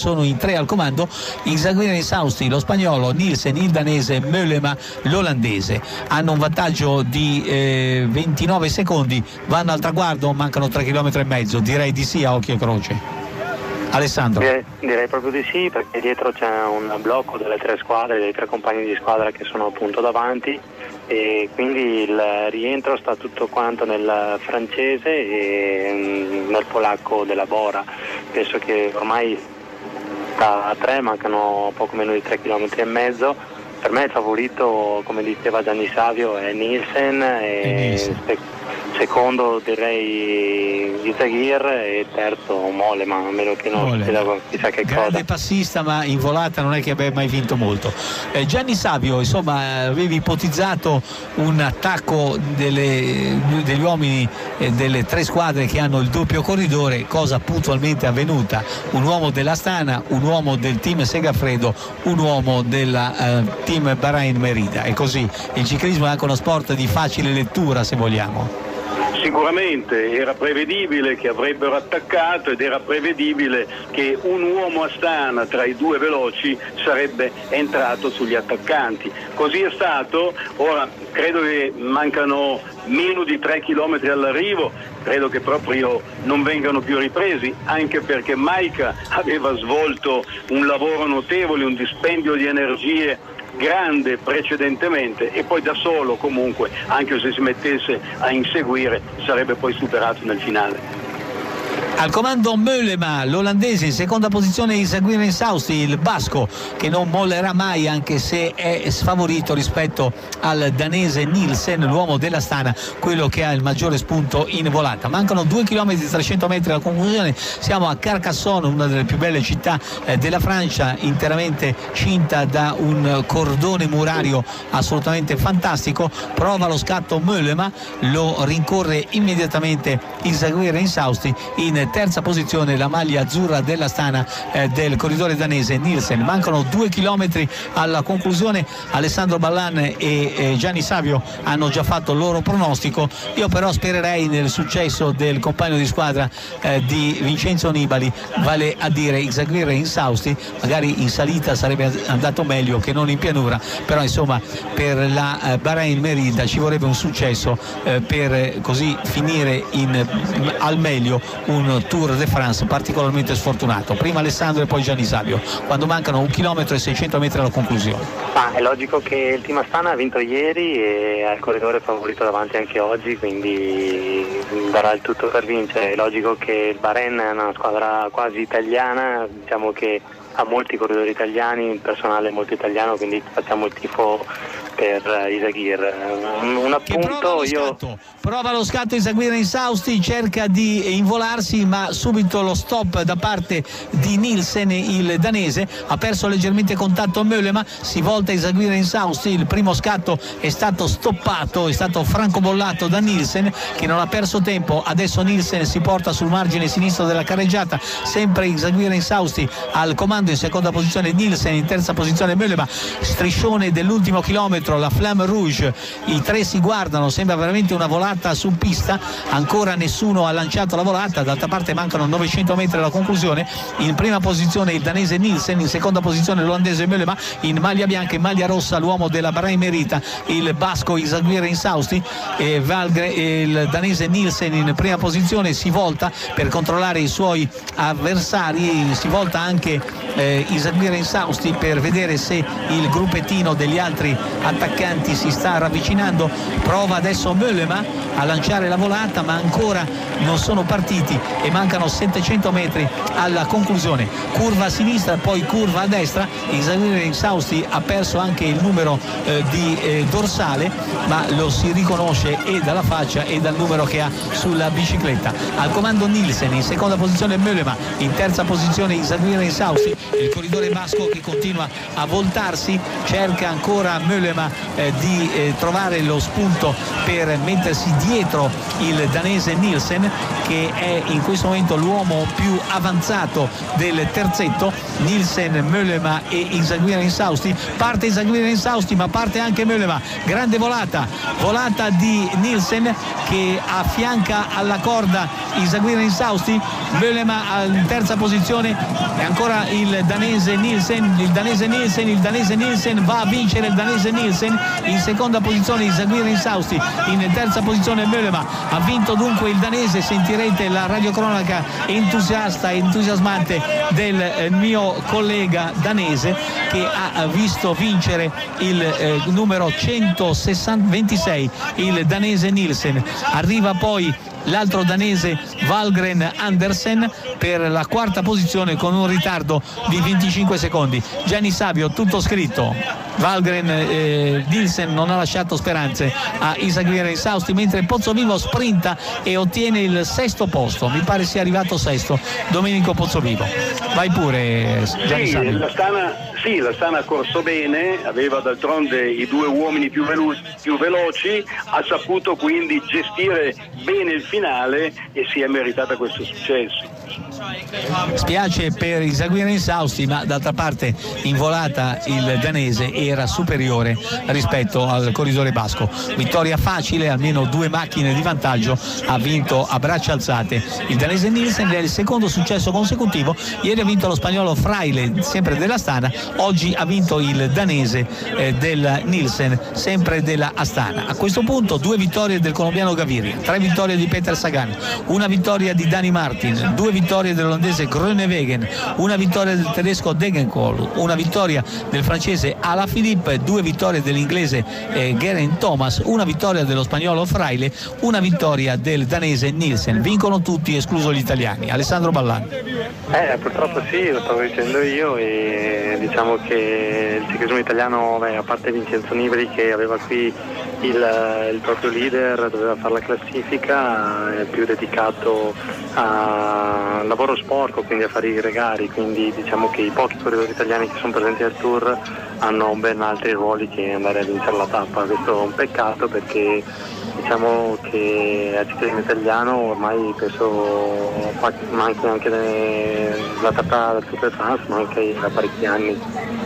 sono in 3 al comando: Izaguirre Sausti, lo spagnolo, Nielsen, il danese, Mollema, l'olandese. Hanno un vantaggio di 29 secondi, vanno al traguardo, mancano 3,5 km. Direi di sì a occhio e croce. Alessandro. Direi proprio di sì, perché dietro c'è un blocco delle 3 squadre, dei 3 compagni di squadra che sono appunto davanti, e quindi il rientro sta tutto quanto nel francese e nel polacco della Bora. Penso che ormai a 3 mancano poco meno di 3,5 km. Per me il favorito, come diceva Gianni Savio, è Nielsen, secondo direi Izaguirre e terzo Mollema, a meno che non succeda chissà che cosa. Grande passista, ma in volata non è che abbia mai vinto molto. Gianni Savio, insomma, avevi ipotizzato un attacco degli uomini delle 3 squadre che hanno il doppio corridore, cosa puntualmente avvenuta: un uomo dell'Astana, un uomo del team Segafredo, un uomo del team Bahrain Merida. E così il ciclismo è anche uno sport di facile lettura, se vogliamo. Sicuramente era prevedibile che avrebbero attaccato ed era prevedibile che un uomo Astana tra i 2 veloci sarebbe entrato sugli attaccanti. Così è stato. Ora credo che mancano meno di 3 chilometri all'arrivo, credo che proprio non vengano più ripresi, anche perché Majka aveva svolto un lavoro notevole, un dispendio di energie grande precedentemente, e poi da solo comunque, anche se si mettesse a inseguire, sarebbe poi superato nel finale. Al comando Mollema, l'olandese, in seconda posizione Izaguirre Sausti, il basco, che non mollerà mai anche se è sfavorito rispetto al danese Nielsen, l'uomo dell'Astana, quello che ha il maggiore spunto in volata. Mancano 2 km e 300 metri alla conclusione. Siamo a Carcassonne, una delle più belle città della Francia, interamente cinta da un cordone murario assolutamente fantastico. Prova lo scatto Mollema, lo rincorre immediatamente Izaguirre Sausti. In terza posizione la maglia azzurra dell'Astana del corridore danese Nielsen. Mancano 2 chilometri alla conclusione. Alessandro Ballan e Gianni Savio hanno già fatto il loro pronostico. Io però spererei nel successo del compagno di squadra di Vincenzo Nibali, vale a dire Izaguirre Sausti. Magari in salita sarebbe andato meglio che non in pianura, però insomma per la Bahrain Merida ci vorrebbe un successo per così finire al meglio un Tour de France particolarmente sfortunato. Prima Alessandro e poi Gianni Savio, quando mancano 1 chilometro e 600 metri alla conclusione. È logico che il team Astana ha vinto ieri e ha il corridore favorito davanti anche oggi, quindi darà il tutto per vincere. È logico che il Bahrain è una squadra quasi italiana, diciamo che ha molti corridori italiani, il personale è molto italiano, quindi facciamo il tifo per Izaguirre. Un appunto, prova lo scatto Izaguirre Sausti, cerca di involarsi, ma subito lo stop da parte di Nielsen, il danese. Ha perso leggermente contatto a Mollema, si volta Izaguirre Sausti, il primo scatto è stato stoppato, è stato francobollato da Nielsen, che non ha perso tempo. Adesso Nielsen si porta sul margine sinistro della carreggiata, sempre Izaguirre Sausti al comando, in seconda posizione Nielsen, in terza posizione Mollema. Striscione dell'ultimo chilometro, la Flamme Rouge, i 3 si guardano, sembra veramente una volata su pista. Ancora nessuno ha lanciato la volata, d'altra parte mancano 900 metri alla conclusione. In prima posizione il danese Nielsen, in seconda posizione l'olandese Mollema, in maglia bianca e maglia rossa l'uomo della Bahrain Merida, il basco Izaguirre Sausti, e il danese Nielsen in prima posizione si volta per controllare i suoi avversari, si volta anche Izaguirre Sausti per vedere se il gruppettino degli altri attaccanti si sta ravvicinando. Prova adesso Mollema a lanciare la volata, ma ancora non sono partiti e mancano 700 metri alla conclusione. Curva a sinistra, poi curva a destra. Izaguirre Sausti ha perso anche il numero di dorsale, ma lo si riconosce e dalla faccia e dal numero che ha sulla bicicletta. Al comando Nielsen, in seconda posizione Mollema, in terza posizione Izaguirre Sausti, il corridore basco che continua a voltarsi, cerca ancora Mollema cercava di trovare lo spunto per mettersi dietro il danese Nielsen, che è in questo momento l'uomo più avanzato del terzetto. Nielsen, Mollema e Izaguirre Sausti. Parte Izaguirre Sausti, ma parte anche Mollema. Grande volata di Nielsen che affianca alla corda Izaguirre Sausti. Mollema in terza posizione e ancora il danese Nielsen va a vincere. Il danese Nielsen in seconda posizione, Izaguirre Sausti in terza posizione, Mollema. Ha vinto dunque il danese. Sentirete la radiocronaca entusiasmante del mio collega danese, che ha visto vincere il numero 126, il danese Nielsen. Arriva poi l'altro danese Valgren Andersen per la quarta posizione con un ritardo di 25 secondi. Gianni Savio, tutto scritto. Valgren Nielsen non ha lasciato speranze a Izaguirre Sausti, mentre Pozzovivo sprinta e ottiene il sesto posto. Mi pare sia arrivato sesto Domenico Pozzovivo. Vai pure, Gianni Savio. La Stana ha corso bene, aveva d'altronde i due uomini più veloci, ha saputo quindi gestire bene il finale e si è meritata questo successo. Spiace per Izaguirre Sausti, ma d'altra parte in volata il danese era superiore rispetto al corridore basco. Vittoria facile, almeno due macchine di vantaggio, ha vinto a braccia alzate il danese Nielsen, è il secondo successo consecutivo. Ieri ha vinto lo spagnolo Fraile, sempre della Astana. Oggi ha vinto il danese del Nielsen, sempre della Astana. A questo punto 2 vittorie del colombiano Gaviria, 3 vittorie di Peter Sagan, una vittoria di Dani Martin, 2 vittorie dell'olandese Groenewegen, una vittoria del tedesco Degenkolb, una vittoria del francese Alaphilippe, 2 vittorie dell'inglese Geraint Thomas, una vittoria dello spagnolo Fraile, una vittoria del danese Nielsen. Vincono tutti escluso gli italiani. Alessandro Ballan. Purtroppo sì, lo stavo dicendo io, e diciamo che il ciclismo italiano, a parte Vincenzo Nibali che aveva qui il proprio leader, doveva fare la classifica, è più dedicato al lavoro sporco, quindi a fare i gregari, quindi diciamo che i pochi corridori italiani che sono presenti al Tour hanno ben altri ruoli che andare a vincere la tappa. Questo è un peccato, perché diciamo che al ciclismo italiano ormai penso manca anche la tappa del Tour de France, manca da parecchi anni.